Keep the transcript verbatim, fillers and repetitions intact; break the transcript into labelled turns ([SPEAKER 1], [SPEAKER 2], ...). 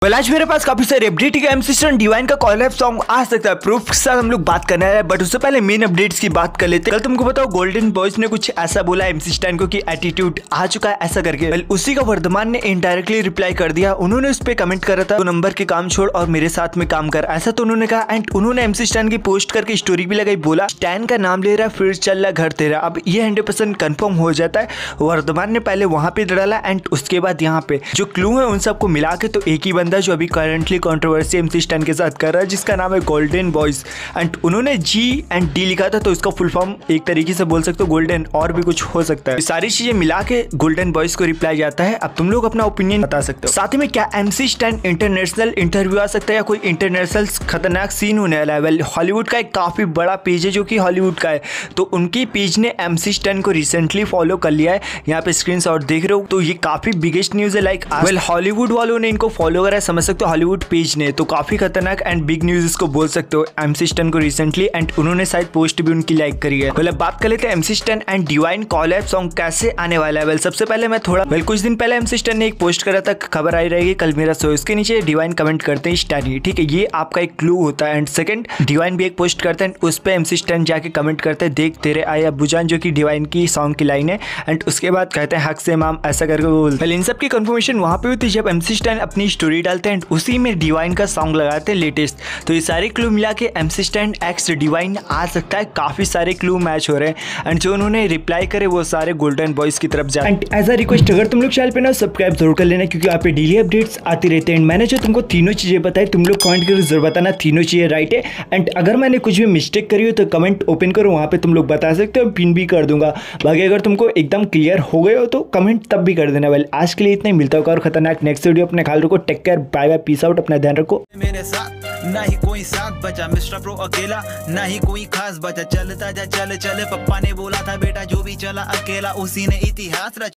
[SPEAKER 1] Well आज मेरे पास काफी सारे अपडेट है। एमसी स्टैन डिवाइन का कॉलैब सॉन्ग आ सकता है, प्रूफ के साथ हम लोग बात करने हैं, बट उससे पहले मेन अपडेट्स की बात कर लेते हैं। कल तुमको बताओ गोल्डन बॉयज ने कुछ ऐसा बोला एमसी स्टैन को कि एटीट्यूड आ चुका है ऐसा करके। वेल उसी का वर्धमान ने इनडायरेक्टली रिप्लाई कर दिया। उन्होंने उस पर कमेंट करा था, तो नंबर के काम छोड़ और मेरे साथ में काम कर, ऐसा तो उन्होंने कहा। एंड उन्होंने एमसी स्टैन की पोस्ट करके स्टोरी भी लगाई, बोला स्टैन का नाम ले रहा फिर चल रहा घर तेरा। अब ये हंड्रेड परसेंट कन्फर्म हो जाता है। वर्धमान ने पहले वहां पे डाला एंड उसके बाद यहाँ पे जो क्लू है उन सबको मिला के तो एक ही बंदा जो अभी करंटली कंट्रोवर्सी एमसी स्टैन के साथ कर रहा है, जिसका नाम है गोल्डन बॉयज। एंड उन्होंने जी एंड डी लिखा था, तो इसका फुल फॉर्म एक तरीके से बोल सकते हो गोल्डन, और भी कुछ हो सकता है। सारी चीजें मिला के गोल्डन बॉयज को रिप्लाई जाता है। अब तुम लोग अपना ओपिनियन बता सकते हो। साथ ही में क्या एमसी स्टैन इंटरनेशनल इंटरव्यू आ सकता है या कोई इंटरनेशनल खतरनाक सीन होने वाला है। वेल हॉलीवुड का एक काफी बड़ा पेज है जो कि हॉलीवुड का है, तो उनकी पेज ने एमसी स्टैन को रिसेंटली फॉलो कर लिया है। यहाँ पे स्क्रीनशॉट देख रहे हो, तो ये काफी बिगेस्ट न्यूज है। लाइक वेल हॉलीवुड वालों ने इनको फॉलो करा है, समझ सकते हो हॉलीवुड पेज ने, तो काफी खतरनाक एंड बिग न्यूज इसको बोल सकते हो एमसी स्टैन को रिसेंटली। एंड उन्होंने शायद पोस्ट भी उनकी लाइक करी है। वेल बात कर लेते हैं MC Stan and Divine collab song कैसे आने वाला है। वेल सबसे पहले मैं थोड़ा वेल कुछ दिन पहले एमसी स्टैन ने एक पोस्ट करा था, खबर आई रहेगी कल मेरा शो, इसके नीचे डिवाइन कमेंट करते हैं स्टैन ही, ठीक है, ये आपका एक क्लू होता है। एंड सेकंड डिवाइन भी एक पोस्ट करते हैं, उस पर एमसी स्टैन जाके कमेंट करते हैं देख तेरे आए अब्बू जान, जो कि डिवाइन की सॉन्ग की लाइन है। एंड उसके बाद कहते हैं हक से माम, ऐसा करके बोलते हैं। इन सब की कंफर्मेशन वहां पे होती है जब एमसी स्टैन अपनी स्टोरी डालते हैं, उसी में डिवाइन का सॉन्ग लगाते हैं लेटेस्ट। तो ये सारे क्लू मिला के एमसी स्टैन एक्स डिवाइन आ सकता है। काफी सारे क्लू मैच हो रहे हैं एंड जो उन्होंने रिप्लाई करे वो सारे गोल्डन बॉयज की तरफ जाए। एंड एज अ रिक्वेस्ट अगर तुम लोग चैनल पे ना सब्सक्राइब जरूर कर लेना, क्योंकि यहाँ पे डेली अपडेट्स आती रहते हैं। मैंने जो तुमको तीनों चीजें बताई, तुम लोग कमेंट करके जरूर बताना तीनों चीजें राइट है। एंड अगर मैंने कुछ भी मिस्टेक करी हो तो कमेंट ओपन करो, वहां पे तुम लोग बता सकते हो, पिन भी कर दूंगा। बाकी अगर तुमको एकदम क्लियर हो गए हो तो कमेंट तब भी कर देना। वेल आज के लिए इतना ही, मिलता होगा और खतरनाक नेक्स्ट वीडियो। अपने ख्याल रखो, take care, bye bye, peace out, अपना ध्यान रखो।
[SPEAKER 2] मेरे साथ ना ही कोई साथ बचा, मिस्टर प्रो अकेला ना ही कोई खास बचा। चलता जा चल चल, पप्पा ने बोला था बेटा जो भी चला अकेला उसी ने इतिहास रचा।